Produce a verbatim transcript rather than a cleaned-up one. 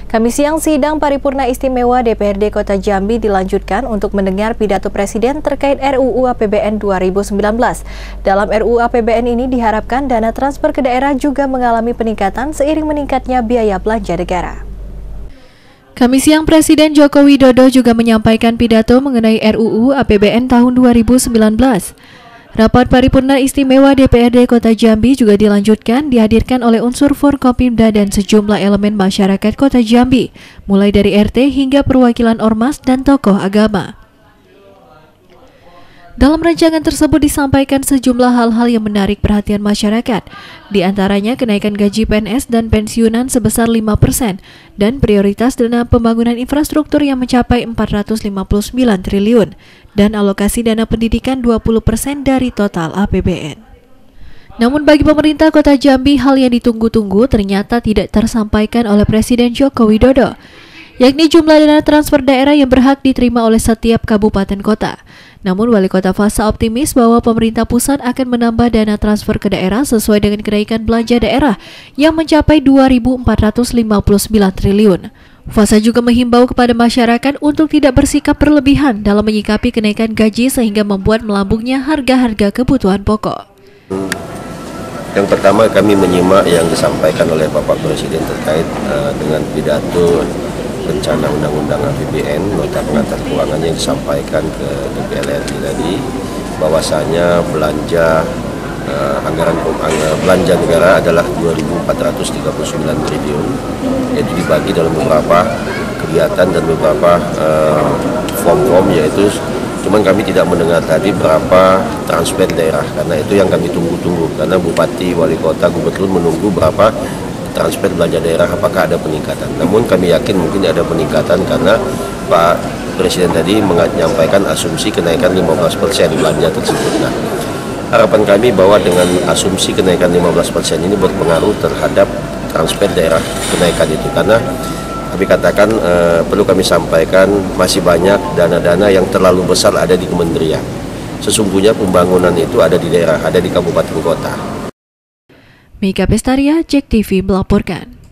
Kamis siang, sidang paripurna istimewa D P R D Kota Jambi dilanjutkan untuk mendengar pidato Presiden terkait R U U A P B N dua ribu sembilan belas. Dalam R U U A P B N ini diharapkan dana transfer ke daerah juga mengalami peningkatan seiring meningkatnya biaya belanja negara. Kamis siang, Presiden Joko Widodo juga menyampaikan pidato mengenai R U U A P B N tahun dua ribu sembilan belas. Rapat paripurna istimewa D P R D Kota Jambi juga dilanjutkan dihadirkan oleh unsur Forkopimda dan sejumlah elemen masyarakat Kota Jambi, mulai dari R T hingga perwakilan ormas dan tokoh agama. Dalam rancangan tersebut disampaikan sejumlah hal-hal yang menarik perhatian masyarakat, di antaranya kenaikan gaji P N S dan pensiunan sebesar lima persen, dan prioritas dana pembangunan infrastruktur yang mencapai empat ratus lima puluh sembilan triliun, dan alokasi dana pendidikan dua puluh persen dari total A P B N. Namun bagi pemerintah Kota Jambi, hal yang ditunggu-tunggu ternyata tidak tersampaikan oleh Presiden Joko Widodo, yakni jumlah dana transfer daerah yang berhak diterima oleh setiap kabupaten kota. Namun Wali Kota Fasa optimis bahwa pemerintah pusat akan menambah dana transfer ke daerah sesuai dengan kenaikan belanja daerah yang mencapai dua ribu empat ratus lima puluh sembilan triliun. Fasa juga menghimbau kepada masyarakat untuk tidak bersikap berlebihan dalam menyikapi kenaikan gaji sehingga membuat melambungnya harga-harga kebutuhan pokok. Yang pertama, kami menyimak yang disampaikan oleh Bapak Presiden terkait uh, dengan pidato rencana undang-undang A P B N, nota pengantar keuangan yang disampaikan ke D P R R I tadi, bahwasanya belanja uh, anggaran uh, belanja negara adalah dua ribu empat ratus tiga puluh sembilan triliun, yaitu dibagi dalam beberapa kegiatan dan beberapa uh, form-form, yaitu cuman kami tidak mendengar tadi berapa transfer daerah, karena itu yang kami tunggu-tunggu, karena Bupati, Wali Kota, Gubernur menunggu berapa transfer belanja daerah, apakah ada peningkatan. Namun kami yakin mungkin ada peningkatan karena Pak Presiden tadi menyampaikan asumsi kenaikan lima belas persen belanja tersebut. Nah, harapan kami bahwa dengan asumsi kenaikan lima belas persen ini berpengaruh terhadap transfer daerah kenaikan itu, karena kami katakan eh, perlu kami sampaikan masih banyak dana-dana yang terlalu besar ada di kementerian. Sesungguhnya pembangunan itu ada di daerah, ada di kabupaten kota. Mika Pestaria, Jek T V melaporkan.